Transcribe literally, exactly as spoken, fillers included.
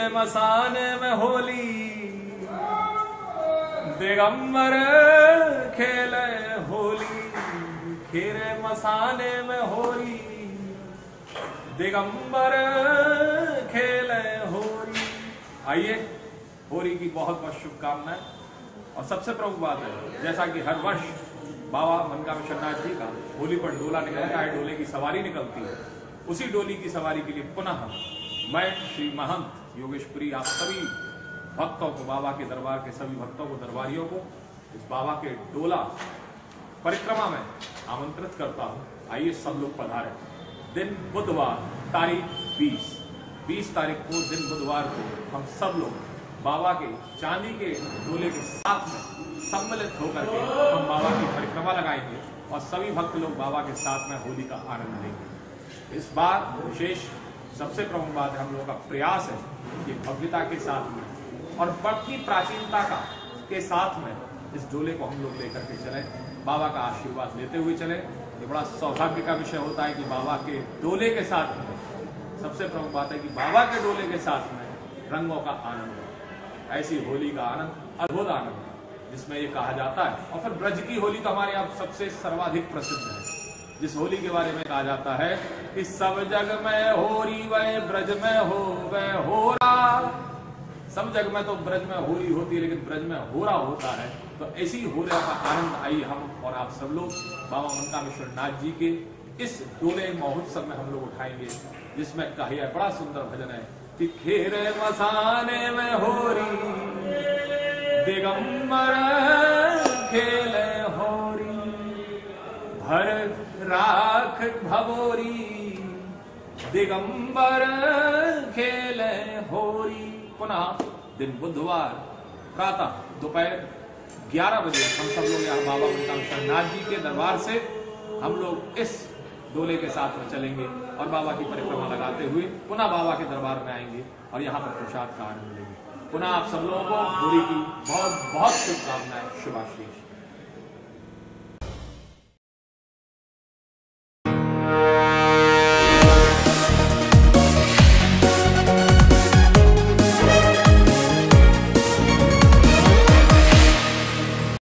मसाने में होली, दिगंबर खेले होली, खेरे मसाने में होली, दिगंबर खेले होली। आइए, होली की बहुत बहुत शुभकामनाएं। और सबसे प्रमुख बात है, जैसा कि हर वर्ष बाबा मनकामेश्वरनाथ जी का होली पर डोला निकलता है, डोले की सवारी निकलती है, उसी डोली की सवारी के लिए पुनः मैं श्री महंत योगेशपुरी आप सभी भक्तों को, बाबा के दरबार के सभी भक्तों को, दरबारियों को इस बाबा के डोला परिक्रमा में आमंत्रित करता हूँ। आइए सब लोग पधारें। दिन बुधवार, तारीख बीस बीस तारीख को दिन बुधवार को हम सब लोग बाबा के चांदी के डोले के साथ में सम्मिलित होकर के हम बाबा की परिक्रमा लगाएंगे और सभी भक्त लोग बाबा के साथ में होली का आनंद लेंगे। इस बार विशेष सबसे प्रमुख बात है, हम लोगों का प्रयास है कि भव्यता के साथ में और बढ़ती प्राचीनता का के साथ में इस डोले को हम लोग लेकर के चले, बाबा का आशीर्वाद लेते हुए चले। ये बड़ा सौभाग्य का विषय होता है कि बाबा के डोले के साथ में सबसे प्रमुख बात है कि बाबा के डोले के साथ में रंगों का आनंद है। ऐसी होली का आनंद अद्भुत आनंद है जिसमें ये कहा जाता है। और फिर ब्रज की होली तो हमारे यहाँ सबसे सर्वाधिक प्रसिद्ध है, जिस होली के बारे में कहा जाता है कि सब जग में होरी वह ब्रज में हो वह होरा। सब जग में तो ब्रज में होली होती है, लेकिन ब्रज में होरा होता है। तो ऐसी होली का आनंद आइए हम और आप सब लोग बाबा मनकामेश्वरनाथ जी के इस डोले महोत्सव में हम लोग उठाएंगे, जिसमें कहिए बड़ा सुंदर भजन है कि खेरे मसाने में होरी, दिगंबर खेले होरी, भर राख भवोरी, दिगंबर खेले होरी। पुनः दिन बुधवार प्रातः दोपहर ग्यारह बजे हम सब लोग यहाँ बाबा मनकामेश्वरनाथ जी के दरबार से हम लोग इस डोले के साथ में चलेंगे और बाबा की परिक्रमा लगाते हुए पुनः बाबा के दरबार में आएंगे और यहाँ पर प्रसाद का आनंद लेंगे। पुनः आप सब लोगों को होली की बहुत बहुत शुभकामनाएं, शुभाशीष।